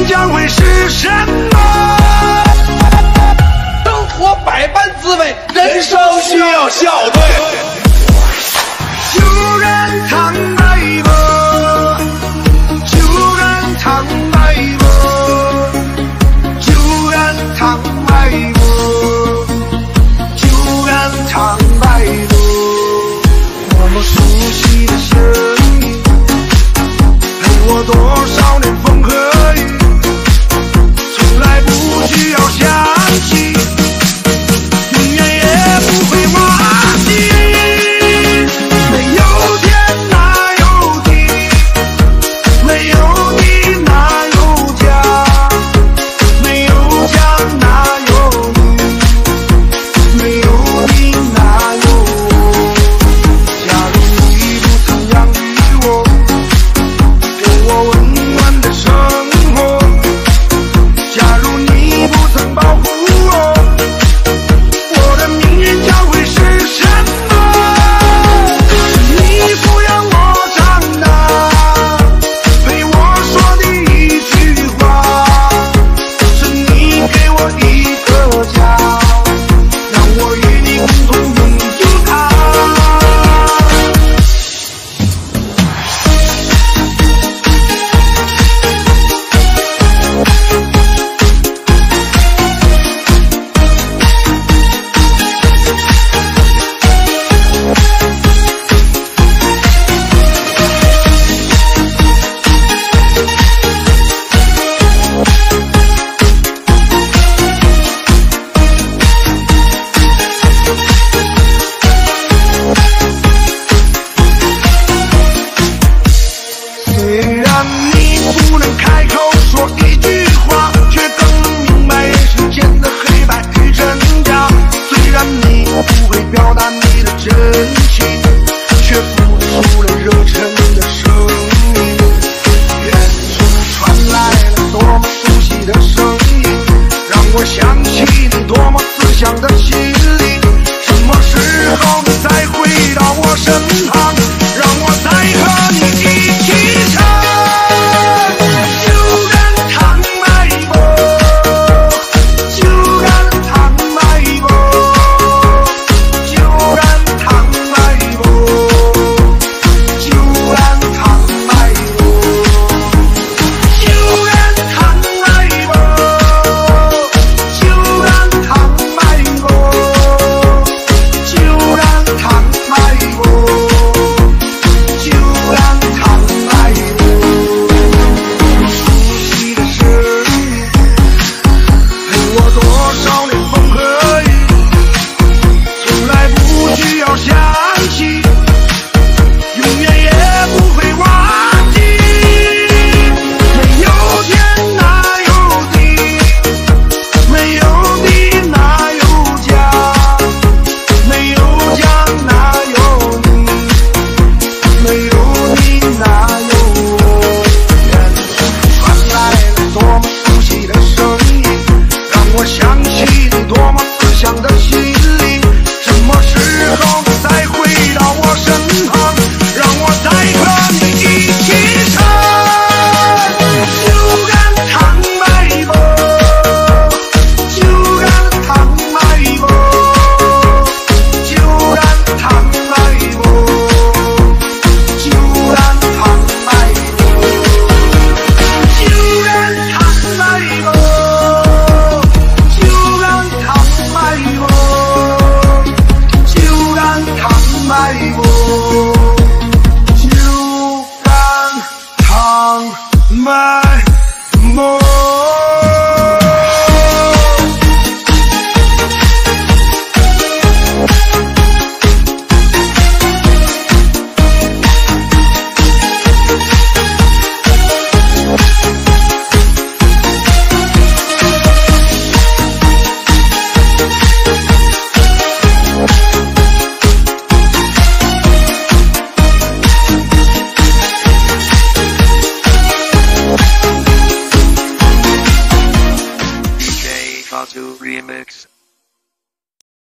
将会是什么？ 生活百般滋味，人生需要笑对。 就让坦白吧，就让坦白吧，就让坦白吧，就让坦白吧。那么熟悉的声音，陪我多少年风和雨，从来不需要想起，永远也不会忘记。没有天哪有地，没有地哪有家，没有家哪有你，没有你哪有我。假如你不曾养育我，给我温暖的生活，假如你不曾保护我，我的命运将会是什么？是你抚养我长大，陪我说的一句话，是你给我一个家，让我与你共同拥有它。虽然你不能开口说一句